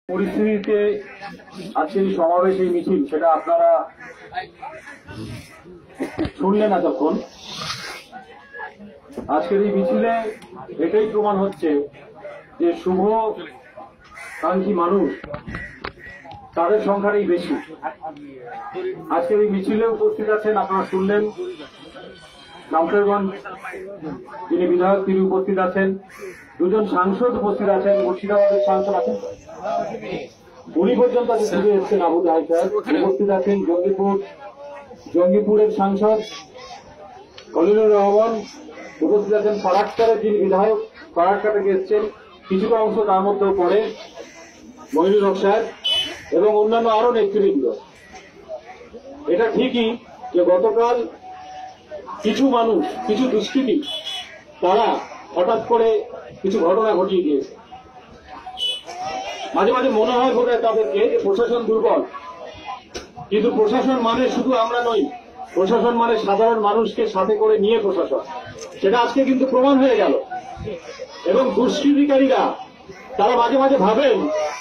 পরিস্থিতিতে আজকের এই সমাবেশ, এই মিছিল, সেটা আপনারা শুনলেন এতক্ষণ। আজকের এই মিছিলে এটাই প্রমাণ হচ্ছে যে শুভকাঙ্ক্ষী মানুষ তাদের সংখ্যাটাই বেশি। আজকের এই মিছিলে উপস্থিত আছেন, আপনারা শুনলেন, শামশেরগঞ্জ যিনি বিধায়ক তিনি উপস্থিত আছেন, দুজন সাংসদ উপস্থিত আছেন, মুর্শিদাবাদের সাংসদ আছেন, উনি পর্যন্ত ছুটে এসছেন, আবু জাহেদ সাহেব উপস্থিত আছেন, জঙ্গিপুরের সাংসদ খলিলুর রহমান উপস্থিত আছেন, ফারাক্কারের যিনি বিধায়ক ফারাক্কা থেকে এসছেন, কিছুটা অংশ তার মধ্যেও পড়ে মহিনুল হক সাহেব এবং অন্যান্য আরো নেতৃবৃন্দ। এটা ঠিকই যে গতকাল কিছু মানুষ, কিছু দুষ্কৃতী, তারা হঠাৎ করে কিছু ঘটনা ঘটিয়ে দিয়েছে। মাঝে মাঝে মনে হয় বোধ হয় তাদেরকে যে প্রশাসন দুর্বল, কিন্তু প্রশাসন মানে শুধু আমরা নই, প্রশাসন মানে সাধারণ মানুষকে সাথে করে নিয়ে প্রশাসন, সেটা আজকে কিন্তু প্রমাণ হয়ে গেল। এবং দুষ্কৃতিকারীরা তারা মাঝে মাঝে ভাবেন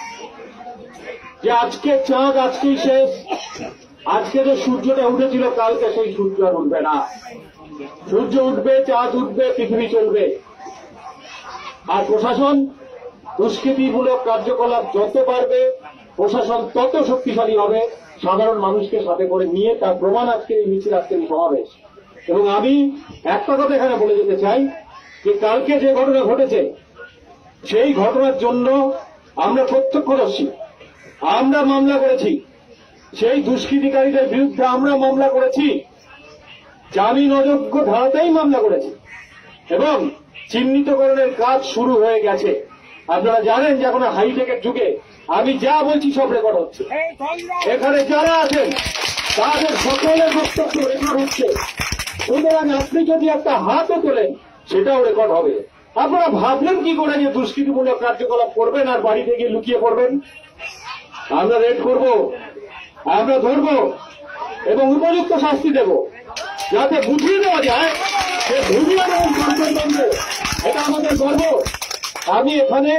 যে আজকে চাঁদ আজকেই শেষ, আজকে যে সূর্যটা উঠেছিল কালকে সেই সূর্য আর উঠবে না। সূর্য উঠবে, চাঁদ উঠবে, পৃথিবী চলবে। আর প্রশাসন দুষ্কৃতিমূলক কার্যকলাপ যত বাড়বে, প্রশাসন তত শক্তিশালী হবে সাধারণ মানুষকে সাথে করে নিয়ে। তার প্রমাণ আজকে এই মিছিল, আজকে এই সমাবেশ। এবং আমি একটা কথা এখানে বলে যেতে চাই যে কালকে যে ঘটনা ঘটেছে, সেই ঘটনার জন্য আমরা প্রত্যক্ষদর্শী, আমরা মামলা করেছি, সেই দুষ্কৃতিকারীদের বিরুদ্ধে আমরা মামলা করেছি, জামিন অযোগ্য ধারাতেই মামলা করেছি এবং চিহ্নিতকরণের কাজ শুরু হয়ে গেছে। আপনারা জানেন যে এখন হাইটেকের যুগে আমি যা বলছি সব রেকর্ড হচ্ছে। এখানে যারা আছেন তাদের সকলের বক্তব্য রেকর্ড হচ্ছে। সুতরাং আপনি যদি একটা হাতও তোলেন সেটাও রেকর্ড হবে। আপনারা ভাবলেন কি করে যে দুষ্কৃতিমূলক কার্যকলাপ করবেন আর বাড়িতে গিয়ে লুকিয়ে পড়বেন? আমরা রেড করব, আমরা ধরব এবং উপযুক্ত শাস্তি দেব, যাতে বুঝিয়ে দেওয়া যায় যে ভূমিকা এবং সন্তানতন্ত্র, এটা আমাদের গর্ব। আমি এখানে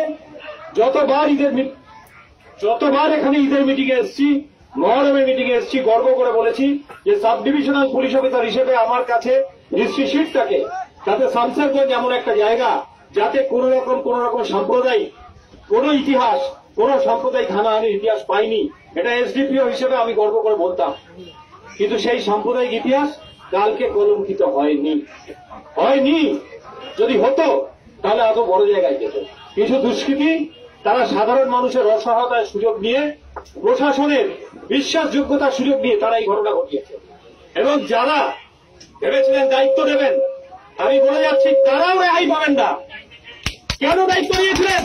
যতবার এখানে ঈদের মিটিংয়ে এসেছি, মহরমের মিটিংয়ে এসেছি, গর্ব করে বলেছি যে সাব ডিভিশনাল পুলিশ অফিসার হিসেবে আমার কাছে হিস্ট্রি শিট থাকে, তাতে শামশেরগঞ্জ এমন একটা জায়গা যাতে কোন রকম সাম্প্রদায়িক কোন ইতিহাস, কোন সাম্প্রদায়িক হানাহানির ইতিহাস পাইনি। এটা এসডিপিও হিসেবে আমি গর্ব করে বলতাম। কিন্তু সেই সাম্প্রদায়িক ইতিহাস কালকে কলঙ্কিত হয়নি। যদি হতো তাহলে এত বড় জায়গায় যেত। কিছু দুষ্কৃতী তারা সাধারণ মানুষের অসহায়তার সুযোগ নিয়ে, প্রশাসনের বিশ্বাসযোগ্যতার সুযোগ নিয়ে তারা এই ঘটনা ঘটিয়েছে। এবং যারা ভেবেছিলেন দায়িত্ব নেবেন, আমি বলে যাচ্ছি তারাও রেহাই পাবেন না। কেন দায়িত্ব নিয়েছিলেন?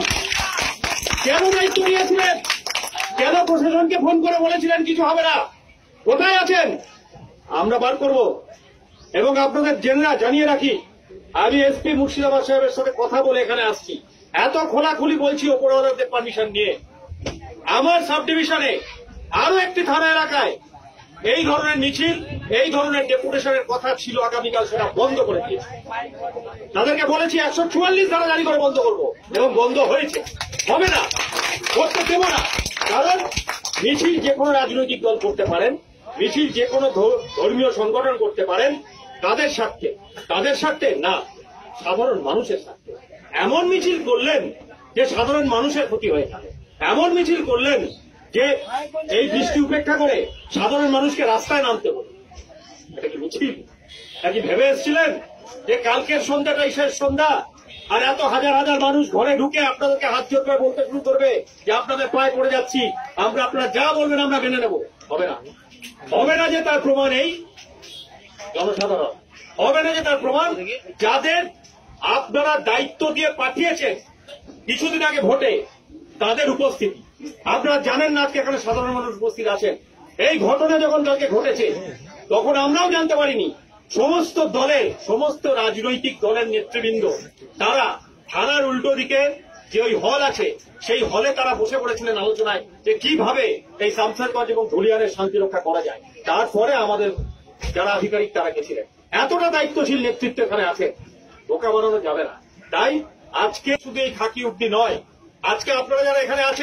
কেন প্রশাসনকে ফোন করে বলেছিলেন কিছু হবে না? কোথায় আছেন? আমরা বার করব। এবং আপনাদের জানিয়ে রাখি, আমি এসপি মুর্শিদাবাদ সাহেবের সাথে কথা বলে এখানে আসছি। এত খোলাখুলি বলছি ওপরওয়ালাদের পারমিশন নিয়ে। আমার সাব ডিভিশনে আরো একটি থানা এলাকায় এই ধরনের মিছিল, এই ধরনের ডেপুটেশনের কথা ছিল আগামীকাল, সেটা বন্ধ করে দিয়েছে। তাদেরকে বলেছি 144 ধারা জারি করে বন্ধ করব, এবং বন্ধ হয়েছে। হবে না, করতে দেব না। কারণ মিছিল যে কোনো রাজনৈতিক দল করতে পারেন, মিছিল যে কোনো ধর্মীয় সংগঠন করতে পারেন, তাদের স্বার্থে না, সাধারণ মানুষের স্বার্থে। এমন মিছিল করলেন যে সাধারণ মানুষের ক্ষতি হয়ে থাকে, এমন মিছিল করলেন যে এই বৃষ্টি উপেক্ষা করে সাধারণ মানুষকে রাস্তায় নামতে হবে। এটা কি মিছিল? এটা কি ভেবে এসেছিলেন যে কালকের সন্ধ্যাটাই শেষ সন্ধ্যা, আর এত হাজার হাজার মানুষ ঘরে ঢুকে আপনাদেরকে হাত জোর করে বলতে শুরু করবে যে আপনাদের পায়ে পড়ে যাচ্ছি, আপনারা যা বলবেন আমরা মেনে নেব? হবে না যে তার প্রমাণ এই জনসাধারণ, হবে না যে তার প্রমাণ যাদের আপনারা দায়িত্ব দিয়ে পাঠিয়েছেন কিছুদিন আগে ভোটে, তাদের উপস্থিতি। আপনারা জানেন না আজকে এখানে সাধারণ মানুষ উপস্থিত আছেন। এই ঘটনা যখন কালকে ঘটেছে তখন আমরাও জানতে পারিনি। সমস্ত রাজনৈতিক দলের নেতৃবৃন্দ তারা থানার উল্টো দিকে যে ওই হল আছে, সেই হলে তারা বসে পড়েছিলেন আলোচনায় যে কিভাবে এই শামশেরগঞ্জ এবং ধুলিয়ানের শান্তি রক্ষা করা যায়। তারপরে আমাদের যারা আধিকারিক তারা গেছিলেন। এতটা দায়িত্বশীল নেতৃত্ব এখানে আছে, বোকা বানানো যাবে না। তাই আজকে শুধু এই খাকি উক্তি নয়, আজকে আপনারা যারা এখানে আছেন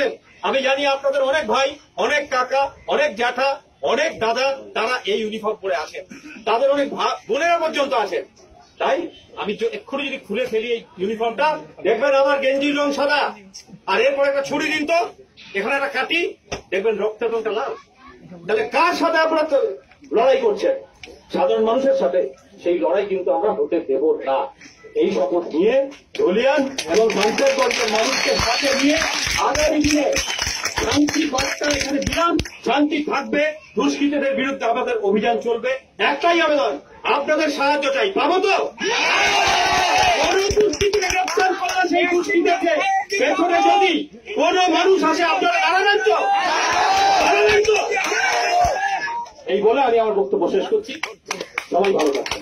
আমি জানি আপনাদের অনেক ভাই, অনেক কাকা, অনেক জ্যাঠা, অনেক দাদা তারা এই ইউনিফর্ম পরে আসেন, তাদের অনেক বোনেরা পর্যন্ত আসেন। তাই আমি এক্ষুনি যদি খুলে ফেলি এই ইউনিফর্মটা, দেখবেন আমার গেঞ্জির রং সাদা, আর এরপর একটা ছুরি দিন তো, এখানে একটা কাটি, দেখবেন রক্তের রংটা লাল। তাহলে কার সাথে আপনারা লড়াই করছেন? সাধারণ মানুষের সাথে। সেই লড়াই কিন্তু আমরা হতে দেব না। এই শপথ নিয়ে ধলিয়ান এবং বাঞ্চারগঞ্জের মানুষকে সাথে নিয়ে আগামী দিনে শান্তি বার্তা এখানে দিলাম, শান্তি থাকবে, দুষ্কৃতীদের বিরুদ্ধে আমাদের অভিযান চলবে। একটাই আবেদন, আপনাদের সাহায্য চাই, পাবো তো? কোন দুষ্কৃতীকে গ্রেপ্তার করলে সেই দুষ্কৃতীকে পেছনে যদি কোন মানুষ আসে আপনারা দাঁড়াবেন তো? দাঁড়াবেন তো? এই বলে আমি আমার বক্তব্য শেষ করছি। সবাই ভালো থাকবেন।